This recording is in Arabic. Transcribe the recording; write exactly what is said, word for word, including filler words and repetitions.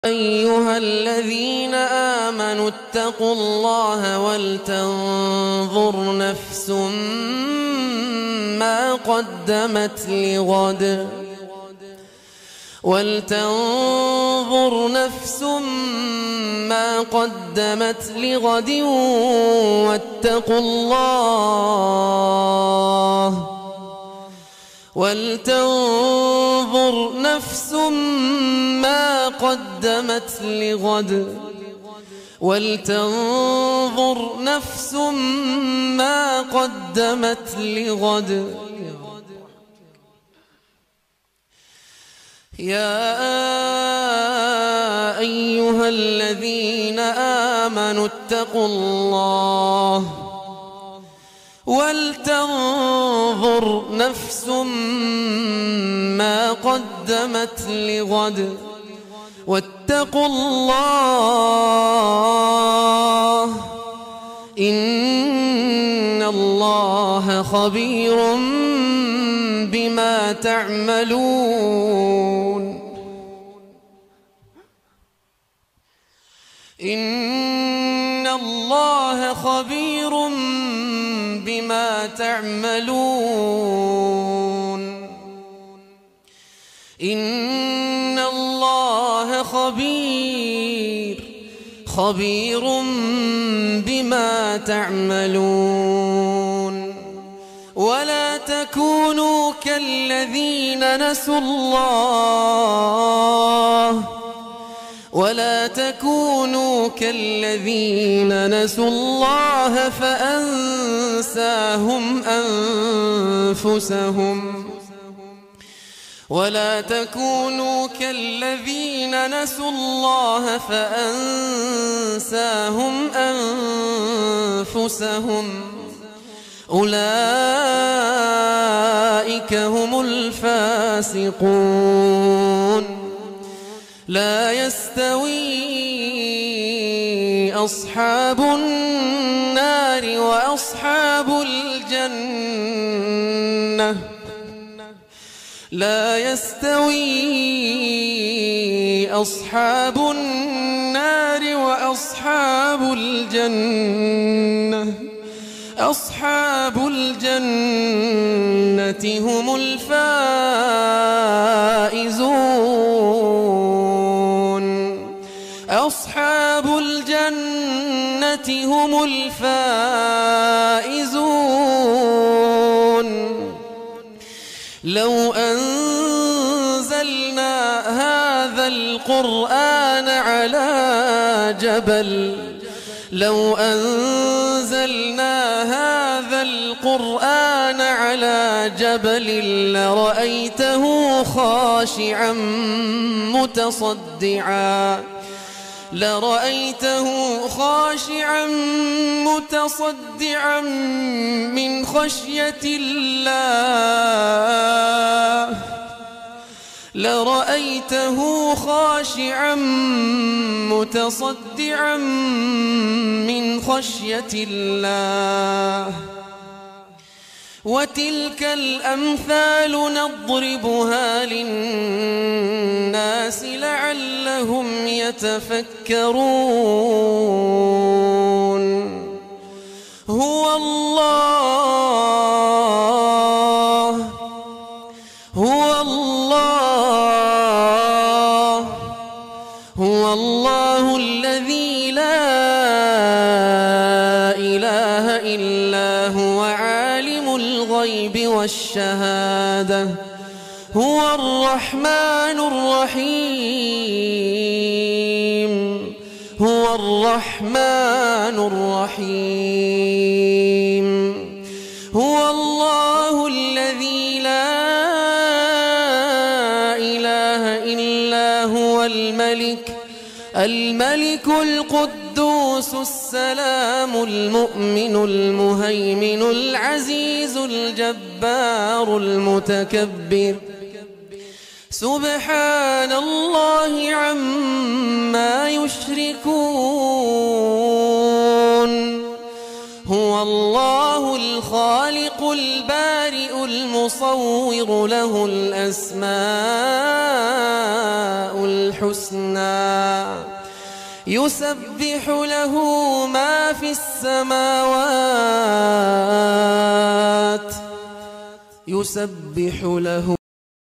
أيها الذين آمنوا اتقوا الله ولتنظر نفس ما قدمت لغد ولتنظر نفس ما قدمت لغد واتقوا الله ولتنظر نفس ما قدمت لغد ولتنظر نفس ما قدمت لغد يا أيها الذين آمنوا اتقوا الله ولتنظر نفس ما قدمت لغد واتقوا الله إن الله خبير بما تعملون إن الله خبير بما تعملون إن الله خبير خبير بما تعملون ولا تكونوا كالذين نسوا الله ولا تكونوا كالذين نسوا الله فأنساهم أنفسهم ولا تكونوا كالذين نسوا الله فأنساهم أنفسهم أولئك هم الفاسقون لا يستوي أصحاب النار وأصحاب الجنة لا يستوي أصحاب النار وأصحاب الجنة أصحاب الجنة هم الفائزون أصحاب الجنة هم الفائزون لو أنزلنا هذا القرآن على جبل لو أنزلنا هذا القرآن على جبل لرأيته خاشعا متصدعا لرأيته خاشعا متصدعا من خشية الله لرأيته خاشعا متصدعا من خشية الله وتلك الأمثال نضربها للناس لعلهم يتفكرون هو الله هو الله هو الله الذي لا إله إلا هو عالم الغيب والشهادة هو الرحمن الرحيم هو الرحمن الرحيم هو الله الذي لا إله إلا هو الملك الملك القدوس السلام المؤمن المهيمن العزيز الجبار المتكبر سبحان الله عما يشركون هو الله الخالق البارئ المصور له الأسماء الحسنى يسبح له ما في السماوات يسبح له